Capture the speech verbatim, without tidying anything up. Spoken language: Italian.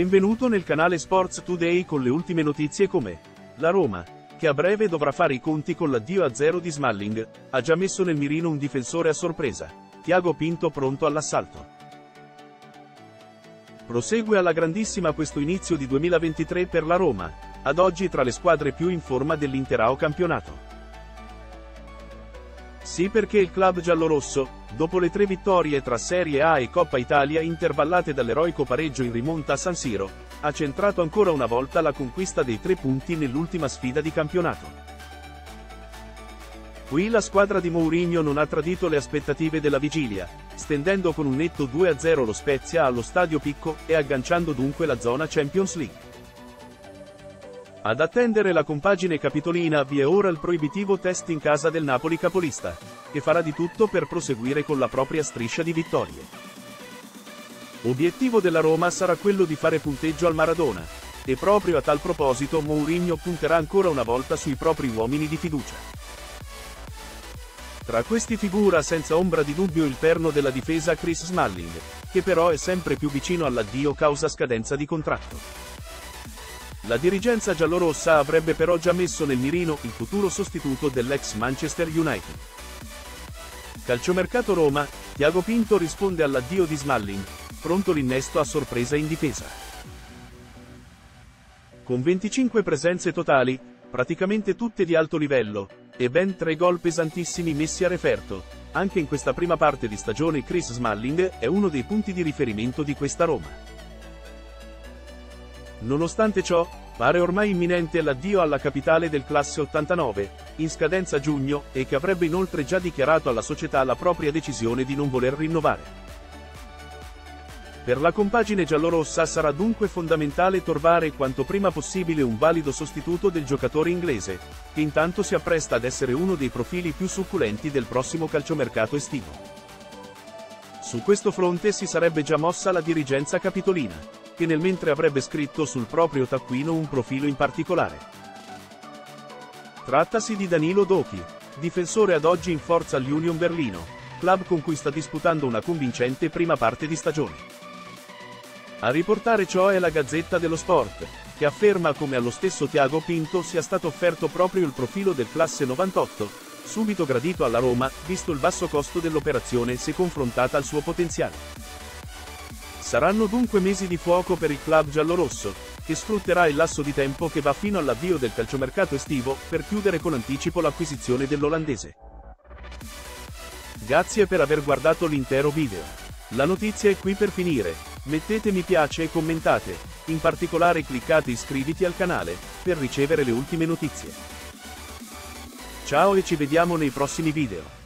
Benvenuto nel canale Sports Today con le ultime notizie come la Roma, che a breve dovrà fare i conti con l'addio a zero di Smalling, ha già messo nel mirino un difensore a sorpresa, Thiago Pinto pronto all'assalto. Prosegue alla grandissima questo inizio di duemilaventitré per la Roma, ad oggi tra le squadre più in forma dell'intero campionato. Sì, perché il club giallorosso, dopo le tre vittorie tra Serie A e Coppa Italia intervallate dall'eroico pareggio in rimonta a San Siro, ha centrato ancora una volta la conquista dei tre punti nell'ultima sfida di campionato. Qui la squadra di Mourinho non ha tradito le aspettative della vigilia, stendendo con un netto due a zero lo Spezia allo Stadio Picco e agganciando dunque la zona Champions League. Ad attendere la compagine capitolina vi è ora il proibitivo test in casa del Napoli capolista, che farà di tutto per proseguire con la propria striscia di vittorie. Obiettivo della Roma sarà quello di fare punteggio al Maradona, e proprio a tal proposito Mourinho punterà ancora una volta sui propri uomini di fiducia. Tra questi figura senza ombra di dubbio il perno della difesa Chris Smalling, che però è sempre più vicino all'addio causa scadenza di contratto. La dirigenza giallorossa avrebbe però già messo nel mirino il futuro sostituto dell'ex Manchester United. Calciomercato Roma, Thiago Pinto risponde all'addio di Smalling, pronto l'innesto a sorpresa in difesa. Con venticinque presenze totali, praticamente tutte di alto livello, e ben tre gol pesantissimi messi a referto, anche in questa prima parte di stagione Chris Smalling è uno dei punti di riferimento di questa Roma. Nonostante ciò, pare ormai imminente l'addio alla capitale del classe ottantanove, in scadenza a giugno, e che avrebbe inoltre già dichiarato alla società la propria decisione di non voler rinnovare. Per la compagine giallorossa sarà dunque fondamentale trovare quanto prima possibile un valido sostituto del giocatore inglese, che intanto si appresta ad essere uno dei profili più succulenti del prossimo calciomercato estivo. Su questo fronte si sarebbe già mossa la dirigenza capitolina, che nel mentre avrebbe scritto sul proprio taccuino un profilo in particolare. Trattasi di Danilo Doki, difensore ad oggi in forza all'Union Berlino, club con cui sta disputando una convincente prima parte di stagione. A riportare ciò è la Gazzetta dello Sport, che afferma come allo stesso Thiago Pinto sia stato offerto proprio il profilo del classe novantotto, subito gradito alla Roma, visto il basso costo dell'operazione se confrontata al suo potenziale. Saranno dunque mesi di fuoco per il club giallorosso, che sfrutterà il lasso di tempo che va fino all'avvio del calciomercato estivo, per chiudere con anticipo l'acquisizione dell'olandese. Grazie per aver guardato l'intero video. La notizia è qui per finire, mettete mi piace e commentate, in particolare cliccate iscriviti al canale, per ricevere le ultime notizie. Ciao e ci vediamo nei prossimi video.